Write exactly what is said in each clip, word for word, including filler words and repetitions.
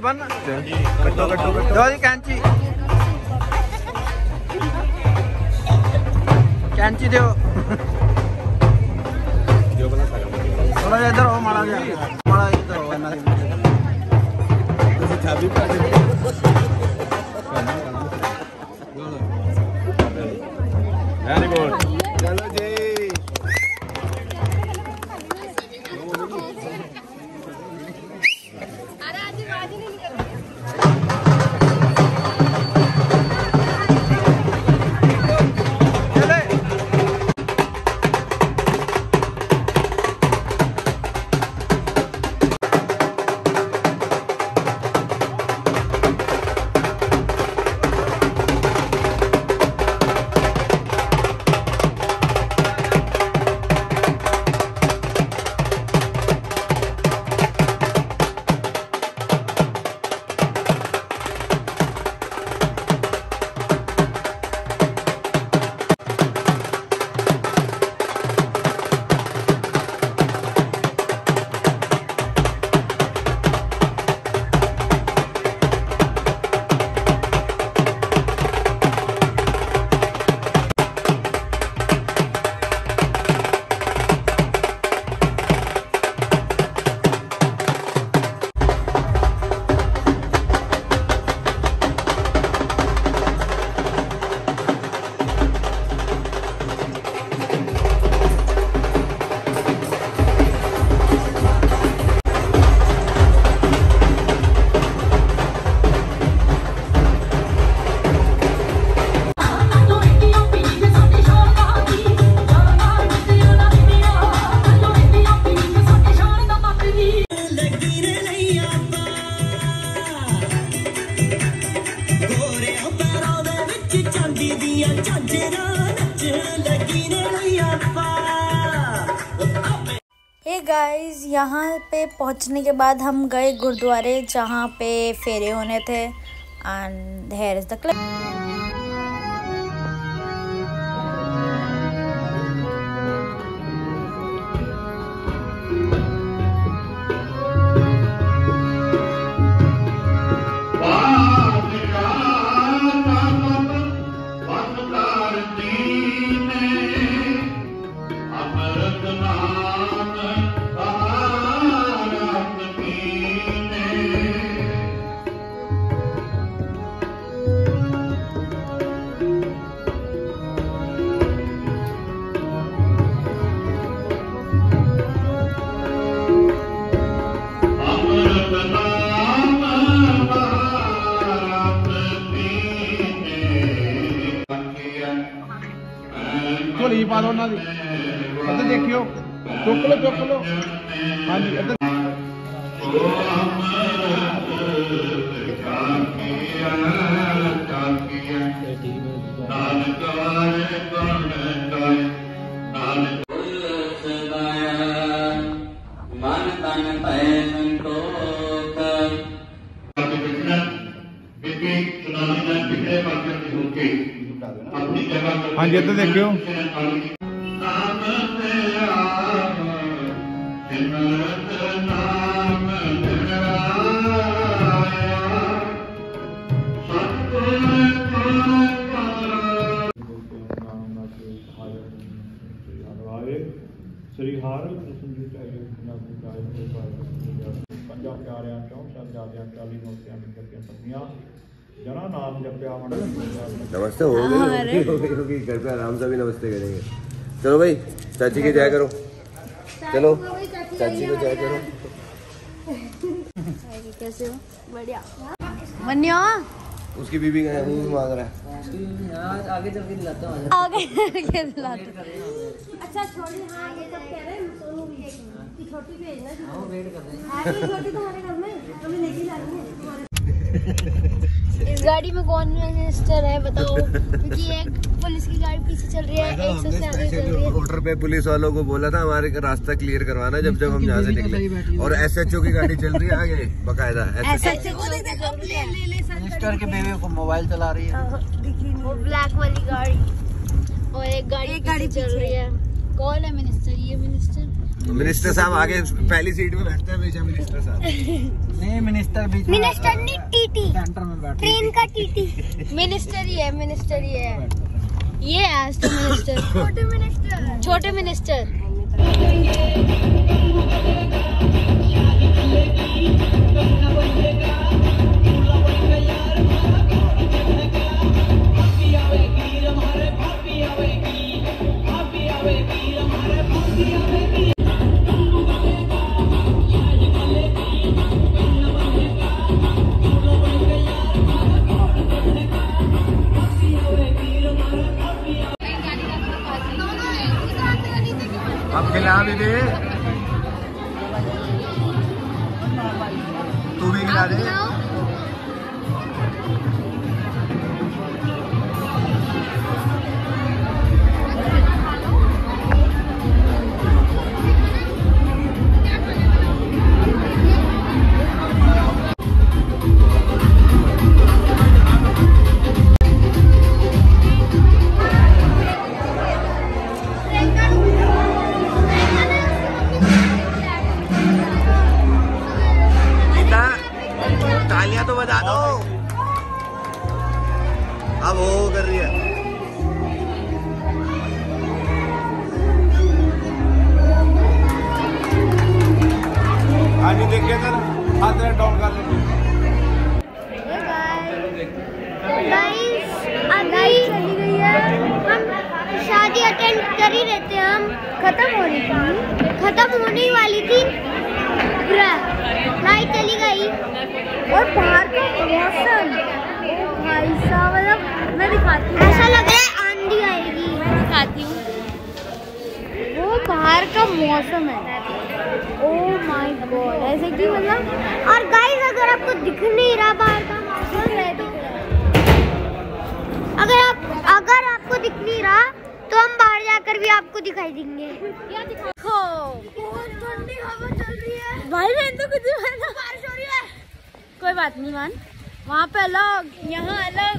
बन कट्टो कट्टो कट्टो कैंची कैंची दो थोड़ा इधर हो माड़ा माड़ा इधर हो वेरी गुड चलो जी गाइस यहाँ पे पहुँचने के बाद हम गए गुरुद्वारे जहाँ पे फेरे होने थे and here is the clip. झोली पा लो देखियो चुक लो चुक लो हाँ जी हाँ जी इधर देखियो श्री हार पंजा प्यारियां चौं शहजादियां चाली मोतियां जपियां पत्नियां जना नाम जपिया। नमस्ते हो गई हो गई होगी घर पे आराम से भी नमस्ते करेंगे। चलो भाई चाची की जय करो, चलो चाची को जय करो। कैसे हो? बढ़िया। मन्या उसकी बीबी का मुंह मांग रहा है। आगे चल के दिलाता हूँ। आगे चल के दिलाता। अच्छा छोटी हाँ ये सब कह रहे हैं सोनू भी कि छोटी भेजना। हाँ वेट कर रहे हैं। आगे छोटी तुम्हारे घर में हमें लेके जानी है तुम्हारे। इस गाड़ी में कौन मिनिस्टर है बताओ, क्योंकि एक पुलिस की गाड़ी पीछे चल रही है, एक सबसे आगे चल रही है। रोड पे पुलिस वालों को बोला था हमारे रास्ता क्लियर करवाना जब जब हम यहाँ से निकले, और एस एच ओ की गाड़ी चल रही है आगे बकायदा। मिनिस्टर के बेबे को मोबाइल चला रही है वो ब्लैक वाली गाड़ी, और एक गाड़ी एक गाड़ी चल रही है। कौन है मिनिस्टर? ये मिनिस्टर मिनिस्टर साहब आगे पहली सीट में बैठते हैं हमेशा मिनिस्टर साहब। नहीं मिनिस्टर बीच में मिनिस्टर नहीं टीटी, सेंटर में बैठे। ट्रेन का टीटी। मिनिस्टर ही है, मिनिस्टर ही है। ये है आज तो मिनिस्टर। छोटे मिनिस्टर, छोटे मिनिस्टर। अब खिला भी दे, तू भी खिला दे। तालियां तो बजा दो। अब वो कर रही है। हाँ जी देखिए सर, हाथ डाउन कर लो। गाइस अभी चली गई है, हम शादी अटेंड कर ही रहते हैं। हम खत्म हो रही थी, खत्म होने वाली थी, लाइट चली गई और बाहर का मौसम भाई साहब, मतलब मैं दिखाती हूँ, ऐसा लग रहा है आंधी आएगी। मैं दिखाती हूँ, वो बाहर का मौसम है। ओह माय गॉड, ऐसे कि मतलब। और गाइस अगर आपको दिख नहीं रहा बाहर का मौसम है तो अगर आप अगर आपको दिख नहीं रहा तो हम बाहर जाकर भी आपको दिखाई देंगे। क्या दिखा? बहुत ठंडी हवा चल रही है भाई, मैं तो कुछ बारिश हो रही है। कोई बात नहीं मान, वहाँ पे अलग, यहाँ अलग।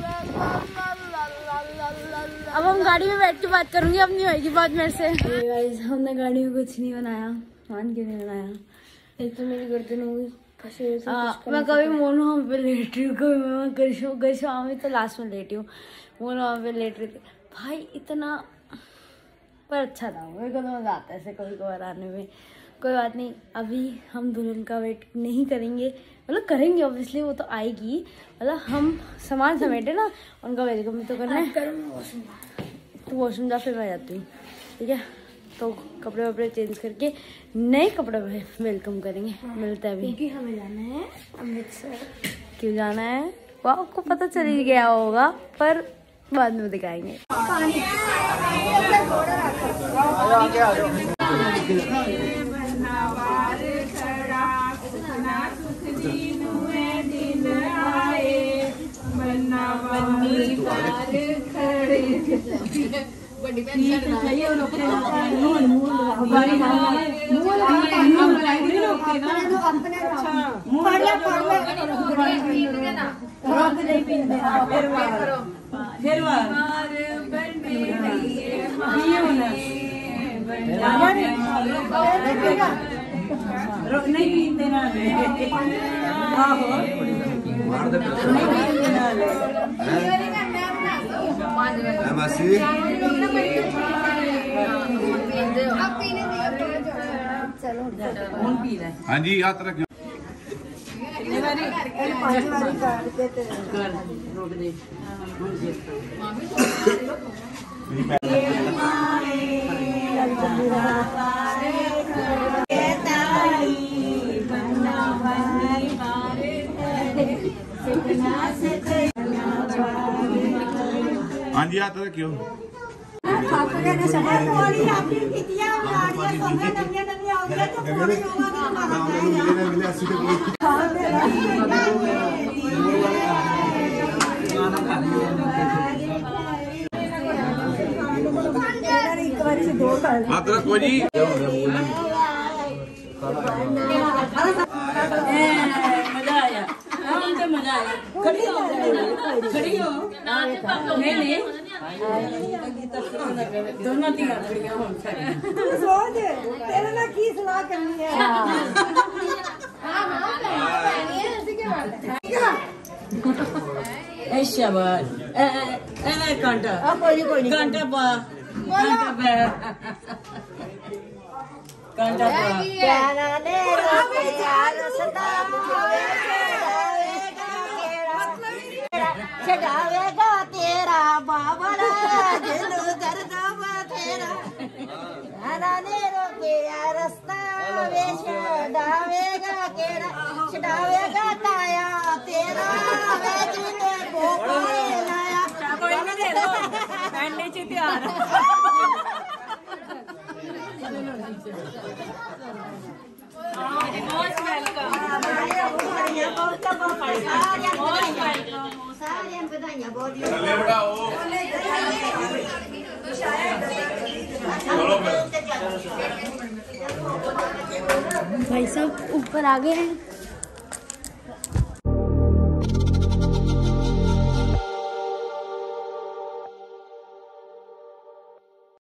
अब हम गाड़ी में बैठ के बात करूंगी, अब नहीं होगी बात मेरे से। गाइस हमने गाड़ी में कुछ नहीं बनाया। मान क्यों नहीं बनाया? एक तो मेरी गर्दन हो गई फंसी। मैं कभी मोनो वहाँ पे लेट रही हूँ, कभी मैं गरिशो गरिशो में तो लास्ट में लेटी हूँ, मोनो वहाँ पे लेट रही थी भाई इतना। पर अच्छा था, मेरे को तो मजा आता है ऐसे कभी कभार आने में। कोई बात नहीं, अभी हम दुल्हन का वेट नहीं करेंगे, मतलब करेंगे ऑब्वियसली, वो तो आएगी। मतलब हम सामान समेटे ना, उनका वेलकम भी तो करना है। तो वॉशरूम जा, फिर मैं जाती हूँ, ठीक है? तो कपड़े वपड़े चेंज करके नए कपड़े में वेलकम करेंगे। मिलते हैं अभी, क्योंकि हमें जाना है अमृतसर। क्यों जाना है वो आपको पता चल ही गया होगा, पर बाद में दिखाएंगे। नहीं पीते ना मासी हाँ जी याद रखियो। हाँ जी याद रखियो। हाथ रखो जी। मजा आया, मजा आया। खड़ी हो खड़ी हो। नहीं नहीं दोनों तीन कुड़ियां होन सारी सोच तेरे ਨਾਲ ਕੀ ਸਲਾਹ ਕਰਨੀ ਹੈ ਹਾਂ ਹਾਂ ਪੈਣੀ ਹੈ ਅਸੀਂ ਕੀ ਬਾਤ ਹੈ ਇਹ ਸ਼ਾਬਾਸ਼ ਇਹ ਇਹ ਕਾਂਟਾ ਆ ਕੋਈ ਕੋਈ ਨਹੀਂ ਕਾਂਟਾ ਪਾ ਕਾਂਟਾ ਪਾ ਕਾਂਟਾ ਪਾ ਪਿਆਰਾ ਨੇ ਰੋਕਿਆ ਰਸਤਾ ਛਡਾਵੇਗਾ ਤੇਰਾ ਬਾਬਰਾ ਜਿੰਦੂ ਦਰਦਾ ਬਥੇਰਾ ਆਨਾ ਨੇ ਰੋਕਿਆ ਰਸਤਾ ਵੇ ਛਡਾਵੇਗਾ ਕਿਹੜਾ ਛਡਾਵੇਗਾ ਤਾਇਆ ਤੇਰਾ ਵੇ ਜਿੰਨੇ ਕੋਪਾ ਲਾਇਆ ਕੋਈ ਨਾ ਦੇ ਦੋ ਐਂਡੇ ਚ ਤਿਆਰ most welcome ਬਹੁਤ ਬਹੁਤ ਸਾਰਿਆਂ ਨੂੰ ਸਾਰਿਆਂ ਨੂੰ ਵਧਾਈਆਂ ਬਹੁਤ ਥੱਲੇ ਬਿਠਾਓ भाई साहब ऊपर आ गए हैं